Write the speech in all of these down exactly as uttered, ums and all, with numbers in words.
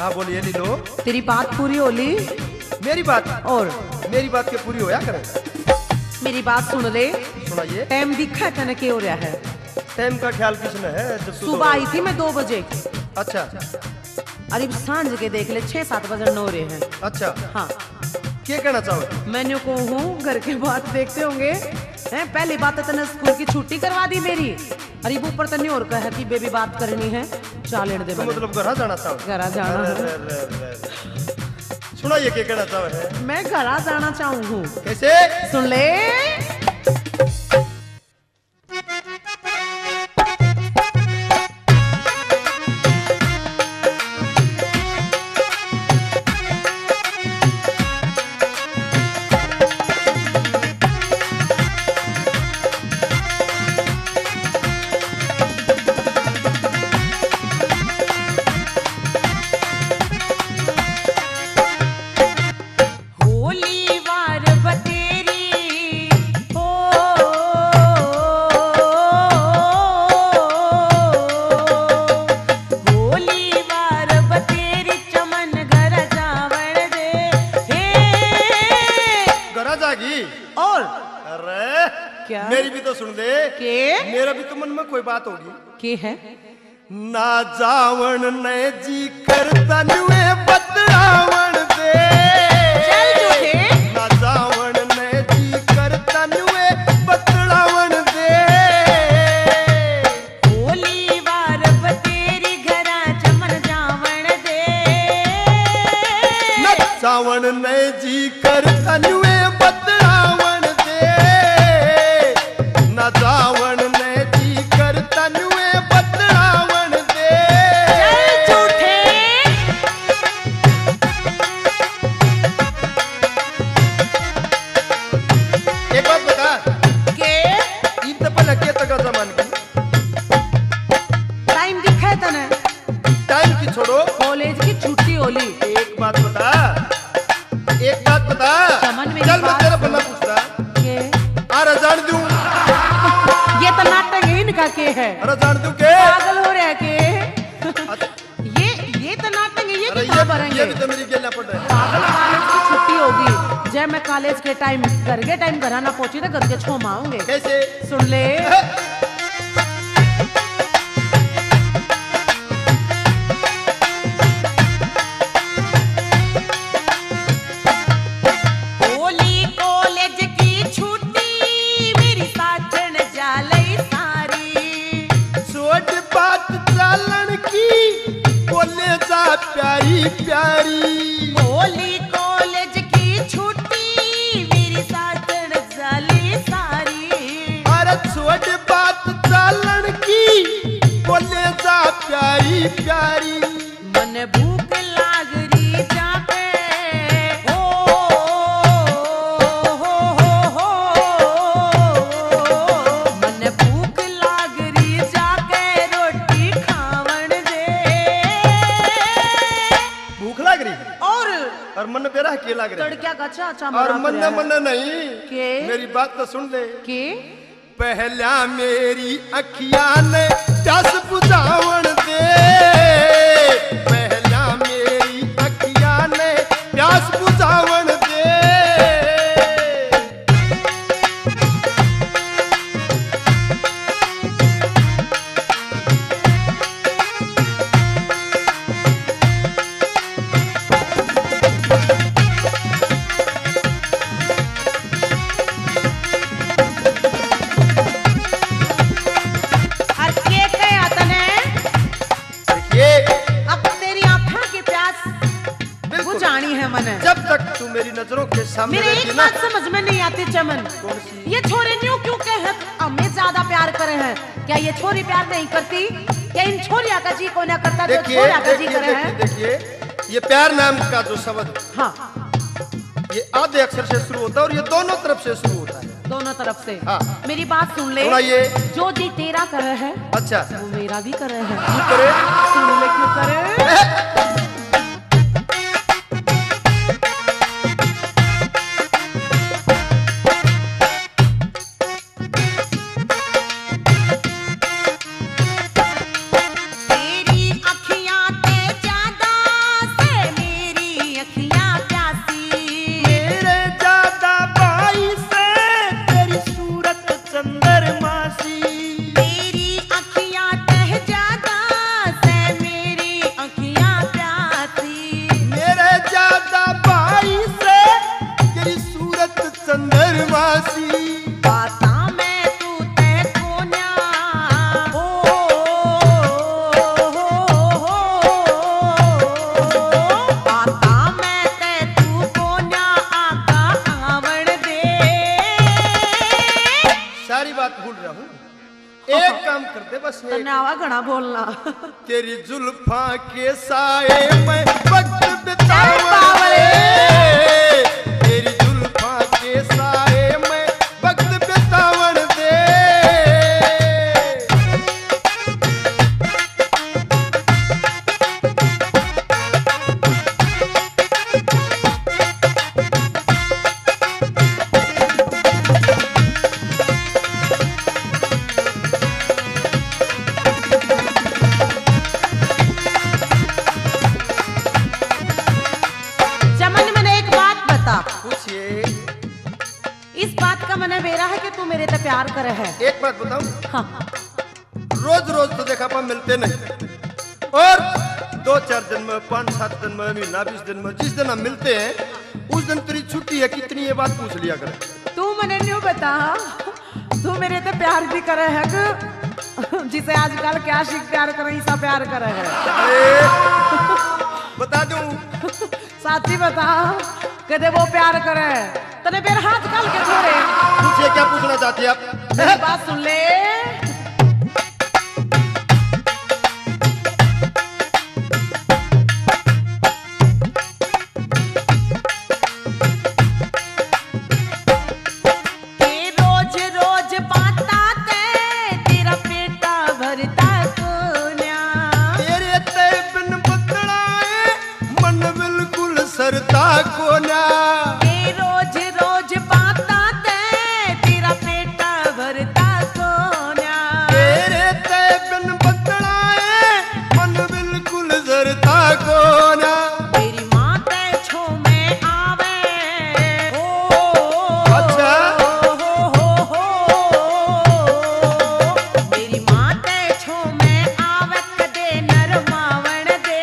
हाँ बोलिए लीलो। तेरी बात पूरी होली। मेरी बात और मेरी बात के पूरी होया करे। मेरी बात सुन ले। सुनाइए। टाइम दिखा तने के हो रहा है। टाइम का ख्याल किसने है? जब सुबह आई थी मैं दो बजे। अच्छा। अरे सांझ के देख ले छह सात बजे नौ रहे हैं। अच्छा हाँ क्या कहना चाहो? मैंने को हूँ घर के बात देखते होंगे हैं। पहली बात तो तने स्कूल की छुट्टी करवा दी मेरी। अरे ऊपर तने और कहा कि बेबी बात करनी है चाल दे। तो मतलब घर जाना चाहो? घर जाना है। सुनाइए क्या कहना चाहो है? मैं घर जाना चाहूँ हूँ। कैसे? सुन ले। और अरे क्या? मेरी भी तो सुन दे के? मेरा भी तो मन में कोई बात होगी। के है? ना जावण ने जी करता नुए बतलावण दे। चल झूठे। ना जावण ने जी करता नुए बतलावण दे। होली वार बतेरी घरा चमन जावण दे। ना जावण ने जी करता नुए बतलावण दे। ना जावण ने जी करता नुए बतलावण दे। चल झूठे। एक बात बता के? ईद पहले के तक जमान की टाइम दिखा तने? टाइम की छोड़ो कॉलेज की छुट्टी होली। एक बात बता एक बात बता चमन मेरी चल मैं बात तेरा सुन। बल्ला पूछता के? अरे जान दूं ये तो नाटक है इनका के है। अरे जान दूं के पागल हो रहा है के? ये ये तो नाटक है। ये अरे कितना ये भरेंगे? ये भी तो मेरी गेलना पड़ रहा है। पागल कॉलेज की छुट्टी होगी जब मैं कॉलेज के टाइम घर के टाइम घर ना पहुंची तो घर के छो माऊंगे। कैसे? सुन ले। होली कॉलेज की छुट्टी मेरी साथन जालई सारी। छोट बात चालन की बोले जा प्यारी प्यारी। होली कॉलेज की छुट्टी मेरी साथन जाली सारी। अरे छोट बात चालन की बोले जा प्यारी प्यारी। मन भूख लाग रही जाके हो हो हो हो। मन भूख लाग रही जाके रोटी खावण दे। भूख लग रही है और और मन मेरा के लग रहा है तड़किया का चाचा और मन मन नहीं। के? मेरी बात तो सुन ले। के? पहला मेरी अखियां ने प्यास बुझावण दे। पहला मेरी अखियां ने प्यास बुझावण दे। और के कया तने? ये अब तेरी आँखों की प्यास बिल्कुल बुझानी है मन। जब तक तू मेरी नजरों के सामने मेरे रहती एक ना। बात समझ में नहीं आती चमन। कौन सी? ये छोरे न्यू क्यों कहे हमें ज्यादा प्यार करे हैं? क्या ये छोरी प्यार नहीं करती? क्या इन छोरिया का जी को ना करता जो देखिए छोरा का जी देखिए करे हैं? देखिए देखिए ये प्यार नाम का जो शब्द हाँ ये आधे अक्षर से शुरू होता है और ये दोनों तरफ से शुरू होता है। दोनों तरफ से। हाँ। मेरी बात सुन ले। सुनाइए। जो जी तेरा करे है अच्छा वो मेरा भी करे है। क्यों करे? सुन ले क्यों करे? तेरी अखियां ते ज्यादा बात भूल रहा हूँ। एक काम कर दे बस। तन्ने आवा घना बोलना। तेरी जुल्फा के साए में वक्त बिताऊं बावले। तेरी जुल्फा के साए में वक्त बितावन दे। इस बात का मन बेरा है कि तू मेरे से प्यार करे है। एक बात बताऊं? हाँ। रोज रोज तो देखा पा मिलते नहीं, और दो चार दिन में, पाँच सात दिन में, महीना बीस दिन में, जिस दिन हम मिलते हैं उस दिन तेरी छुट्टी है, कितनी ये बात पूछ लिया करे। तू मने न्यू बता, तू मेरे से प्यार भी करे है कि जिसे आजकल क्या शिक प्यार करे ऐसा प्यार करे है? बता दूं? साथी बता, कदे वो प्यार करे तने बेर हाथ काल के छोड़े। पूछिए, क्या पूछना चाहती है आप? मेरी बात सुन ले। के रोज रोज बाता ते तेरा पेटा भरता कोन्या। तेरे ते बिन बदलाए मन बिल्कुल सरता कोना। रोज रोज बाता ते तेरा पेटा भरता कोन्या। तेरे ते बिन बदलाए मन बिल्कुल सरता कोना। तेरी माँ ते छो में आवे। ओ, अच्छा। हो, हो, हो, हो। मेरी माँ ते छो में आवे कदे नरमावण दे।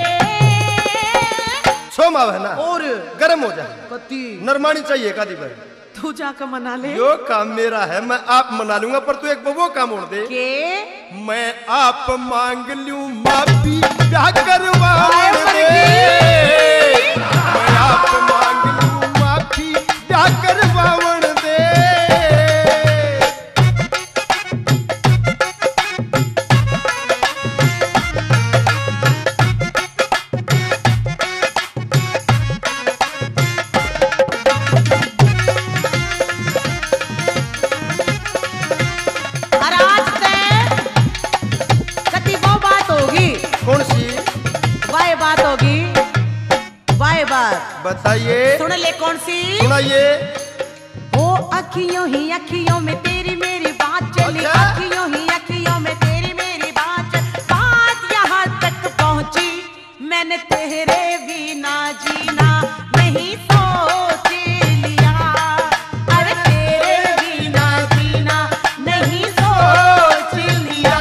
सोम आवे ना और गर्म हो जाए, कति नरमानी चाहिए कादी पर। तू जाकर मना ले। यो काम मेरा है, मैं आप मना लूंगा, पर तू एक वो काम और दे। के मैं आप मांग लूं माफी, ब्याह करवा आए दे। मरगी। मैं आप मांग लूं माफी, ब्याह करवावन दे। और आज ते कति वो बात होगी। कौन सी वाह बात होगी, वाह बात। बताइए, सुन ले कौन सी। सुनाइए। ओ अखियों ही अखियों में तेरी मेरी बात चली। अच्छा? अखियों ही अखियों में तेरी मेरी बात चली। बात यहाँ तक पहुँची मैंने तेरे बिना जीना नहीं सोच लिया। अरे तेरे बिना जीना नहीं सोच लिया।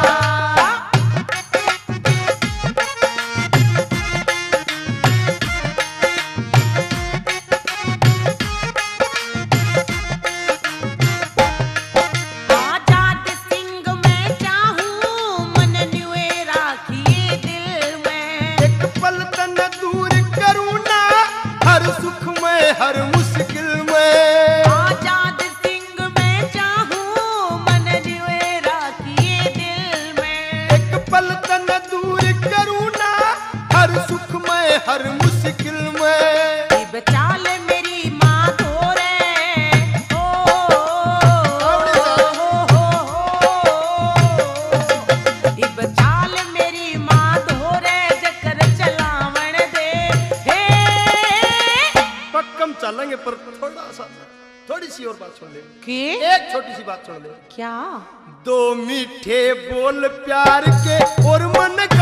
आजाद सिंह मैं चाहूं मन न्यूए राखिए दिल में। एक पल तन दूर करूं ना, हर सुख में हर मुश्किल में। आजाद सिंह मैं चाहूं मन न्यूए राखिए दिल में। एक पल तन दूर करूं ना, हर सुख में हर मुश्किल में। ये बचा ले मेरी माँ धोरे। ओ, आवड़े जा। हो, हो, हो। ये बचा ले मेरी माँ धोरे जकर चलावण दे। हे पक्कम चलेंगे, पर थोड़ा सा, थोड़ी सी और बात सुन ले। के एक छोटी सी बात सुन ले। क्या? दो मीठे बोल प्यार के और मन